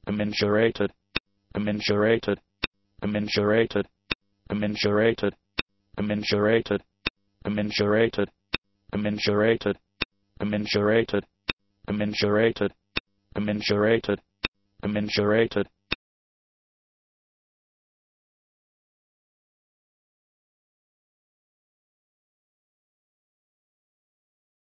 commensurated, commensurated, commensurated, commensurated, commensurated, commensurated, commensurated, commensurated, commensurated, commensurated, commensurated,